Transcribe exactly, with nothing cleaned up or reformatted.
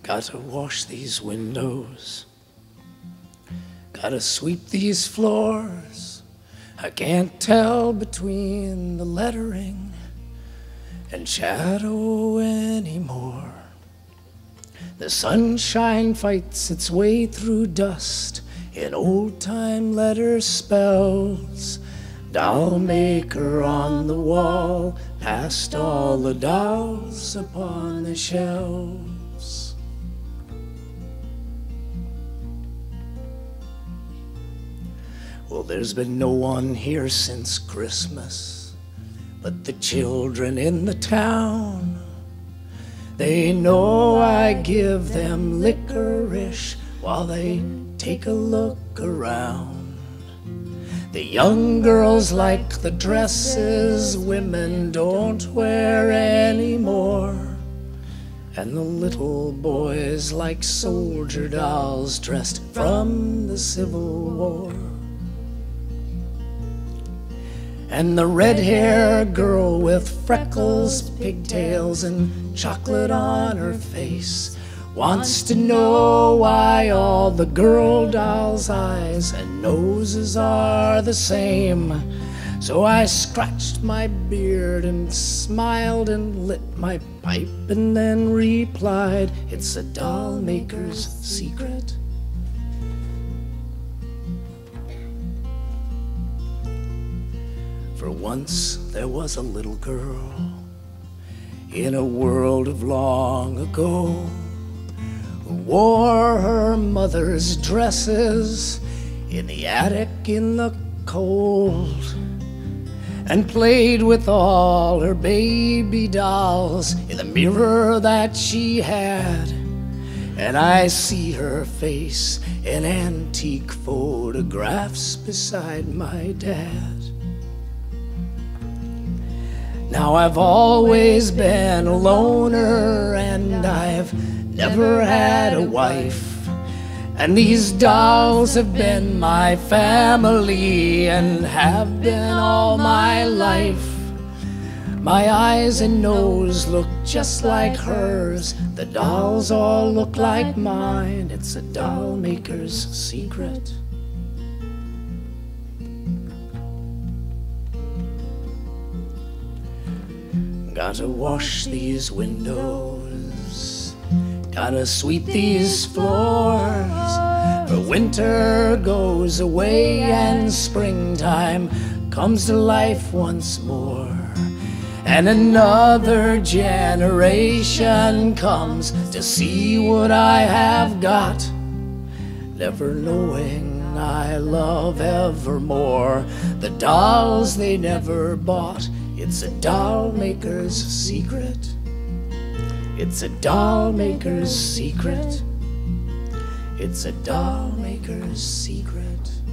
Gotta wash these windows, gotta sweep these floors. I can't tell between the lettering and shadow anymore. The sunshine fights its way through dust in old-time letter spells. Doll maker on the wall, past all the dolls upon the shelves. Well, there's been no one here since Christmas but the children in the town. They know I give them licorice while they take a look around. The young girls like the dresses women don't wear anymore, and the little boys like soldier dolls dressed from the Civil War. And the red-haired girl with freckles, pigtails, and chocolate on her face wants to know why all the girl dolls' eyes and noses are the same. So I scratched my beard and smiled and lit my pipe and then replied, it's a doll maker's secret. For once there was a little girl in a world of long ago who wore her mother's dresses in the attic in the cold and played with all her baby dolls in the mirror that she had. And I see her face in antique photographs beside my dad. Now I've always been a loner and I've never had a wife, and these dolls have been my family and have been all my life. My eyes and nose look just like hers, the dolls all look like mine. It's a doll maker's secret. Gotta wash these windows, gotta sweep these floors, for winter goes away and springtime comes to life once more. And another generation comes to see what I have got, never knowing I love evermore the dolls they never bought. It's a doll maker's secret. It's a doll maker's secret. It's a doll maker's secret.